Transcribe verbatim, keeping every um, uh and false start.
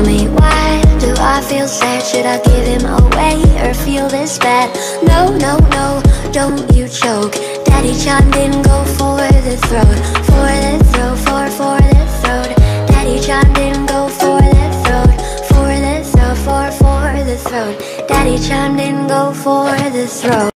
me, why do I feel sad? Should I give him away or feel this bad? No, no, no, don't you choke. Daddy chimed in, go for the throat. For the throat, for, for the throat. Daddy chimed in, go for the throat. For the throat, for, for the throat. Daddy chimed in, go for the throat.